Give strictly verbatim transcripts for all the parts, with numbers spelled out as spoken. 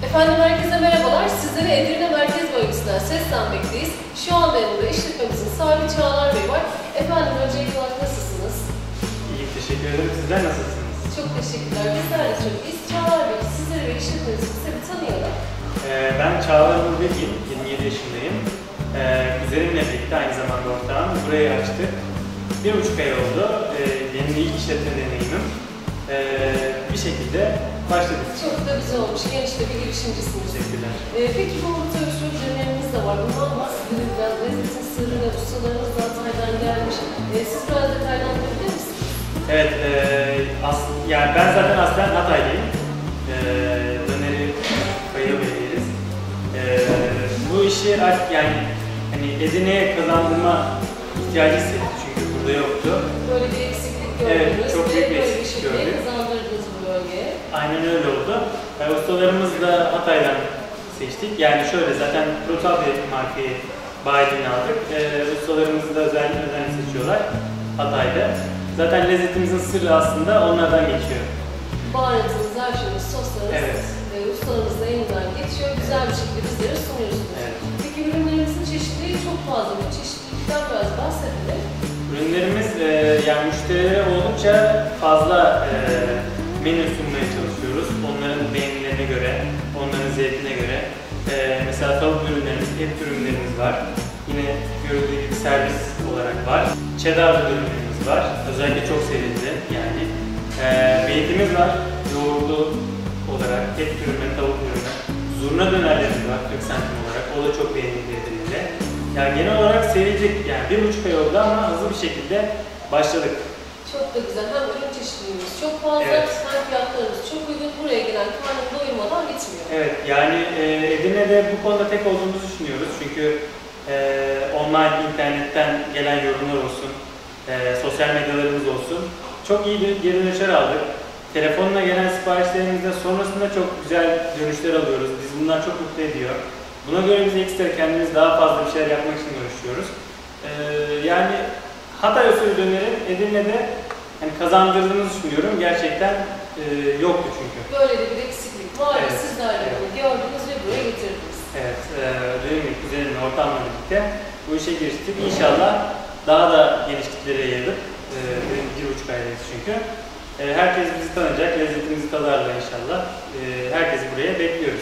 Efendim herkese merhabalar. Sizlere Edirne Merkez Bölgesi'nden seslenmekteyiz. Şu anda yanımda işletmemizin sahibi Çağlar Bey var. Efendim öncelikle olarak nasılsınız? İyi, teşekkür ederim. Sizler nasılsınız? Çok teşekkürler. Bizler de çok iyiyiz. Çağlar Bey, sizleri ve işletmenizi kısa bir tanıyalım. Ee, ben Çağlar Nurgül, yirmi yedi yaşındayım. Ee, üzerimle birlikte aynı zamanda ortağım. Burayı açtık. Bir buçuk ay oldu. Ee, benim ilk işletme deneyimim. Ee, bir şekilde başladık. Çok da güzel olmuş. Genç de bir girişimcisiniz. Teşekkürler. Ee, peki bu tabii şu ürünlerimiz de var. Bundan bahsedelim biraz. Lezzetin sırrı ne? Ustalarımız da Hatay'dan gelmiş. Ee, siz biraz detaylandırabilir misiniz? Evet, e, as yani ben zaten aslen Hatay'dayım. E, döneri Kayıbeyliyiz. E, bu işi artık yani hani Edirne'ye kazandırma ihtiyacı hissettik çünkü burada yoktu. Böyle bir eksiklik gördünüz. Evet, çok büyük bir böyle eksiklik bir gördük. kazandırdınız bu bölgeye. Aynen öyle oldu. E, ustalarımız da Hatay'dan seçtik. Yani şöyle zaten Brutal bir markayı bayiliğini aldık. E, ustalarımızı da özellikle özenle seçiyorlar Hatay'da. Zaten lezzetimizin sırrı aslında onlardan geçiyor. Baharatınız, her şeyiniz, soslarınız, Evet. e, ustalarınız da elinden geçiyor. Güzel bir şekilde bizlere sunuyorsunuz. Evet. Peki ürünlerimizin çeşitliliği çok fazla. Bu çeşitlilikten biraz bahsedelim. Ürünlerimiz e, yani müşterilere oldukça fazla e, menü sunmaya çalışıyoruz. Onların beğenilerine göre, onların zevkine göre. E, mesela tavuk ürünlerimiz, et ürünlerimiz var. Yine gördüğü gibi servis olarak var. Cheddar ürünlerimiz var. Özellikle çok sevildi yani. E, Beytimiz var. Yoğurdu olarak, et ürünü, tavuk ürünü. Zurna dönerlerimiz var kırk santim olarak. O da çok beğenildi Edirne'de. Yani genel olarak sevilecek yani bir buçuk ay oldu ama hızlı bir şekilde başladık. Çok da güzel. Hem ürün çeşitliliğimiz çok fazla, Evet. hem fiyatlarımız çok uygun. Buraya gelen karnını doyurmadan bitmiyor. Evet, yani e, Edirne'de bu konuda tek olduğumuzu düşünüyoruz. Çünkü e, online, internetten gelen yorumlar olsun, e, sosyal medyalarımız olsun. Çok iyi bir geri dönüşler aldık. Telefonla gelen siparişlerimizde sonrasında çok güzel dönüşler alıyoruz. Biz bundan çok mutlu ediyor. Buna göre biz ekstra kendimiz daha fazla bir şeyler yapmak için uğraşıyoruz. E, yani Hatay usulü dönerin Edirne'de yani kazandırdığımızı düşünüyorum. Gerçekten e, yoktu çünkü. Böyle de bir eksiklik var. Evet. Sizler de bunu gördünüz ve buraya getirdiniz. Evet, e, dediğim gibi kuzenimle, ortamla birlikte bu işe giriştik. İnşallah daha da geniş kitlere yayılıp, e, benim bir buçuk aydayız çünkü. E, herkes bizi tanıyacak, lezzetimizi tadarlar inşallah. E, herkesi buraya bekliyoruz.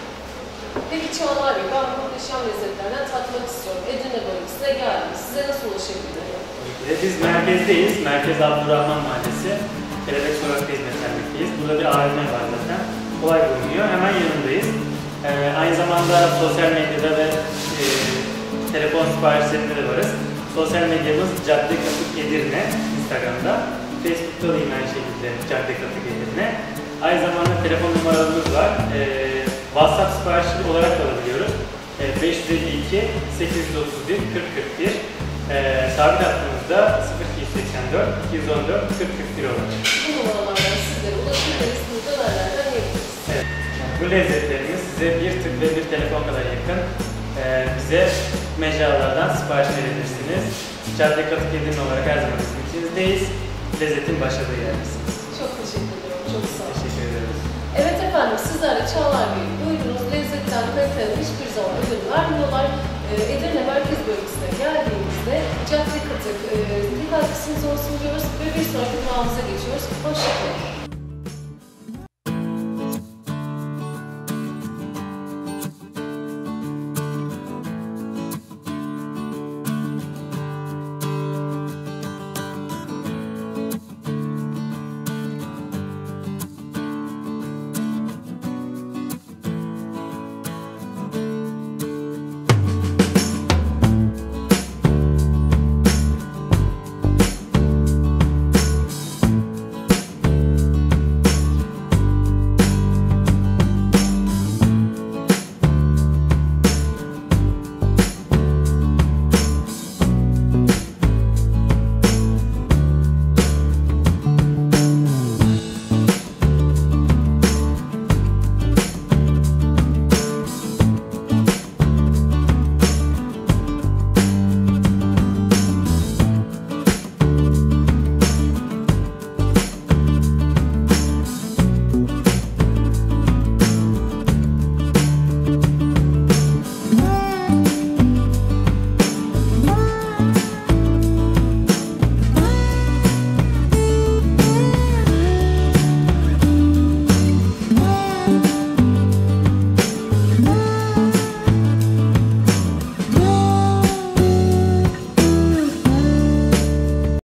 Peki Çağlar Bey, ben bu muhteşem lezzetlerden tatmak istiyorum. Edirne bölgesine geldim. Size nasıl ulaşabilirim? E, biz merkezdeyiz. Merkez Abdurrahman Mahallesi. Kelebek Sokak'ta hizmet vermekteyiz. Burada bir A V M var zaten. Kolay bulunuyor. Hemen yanındayız. E, aynı zamanda sosyal medyada ve e, telefon siparişlerinde de varız. Sosyal medyamız Cadde Katık Edirne Instagram'da. Facebook'ta da yine aynı şekilde Cadde Katık Edirne. Aynı zamanda telefon numaralarımız var. E, WhatsApp siparişi olarak da alabiliyoruz. E, beş yüz elli iki sekiz yüz otuz bir kırk kırk bir. E, sabit hattımızda sıfır iki yüz seksen dört iki yüz on dört kırk kırk bir olarak. Bu numaralardan sizlere ulaşabiliriz. Burada nelerden yapıyoruz? Evet. Yani bu lezzetlerimiz size bir tık ve bir telefon kadar yakın. E, bize mecralardan sipariş verebilirsiniz. Cadde Katık Edirne olarak her zaman hizmetinizdeyiz. Lezzetin başladığı yerdesiniz. Çok teşekkür ederim. Çok sağ olun. Teşekkür ederiz. Evet efendim, sizler de Çağlar Bey'i duydunuz. Lezzetten, kaliteden hiçbir zaman ödün vermiyorlar. Ee, Edirne Merkez Bölgesi'ne geldiğimizde Cadde Katık e, dikkat kısmımız olsun diyoruz ve bir sonraki durağımıza geçiyoruz. Hoşçakalın.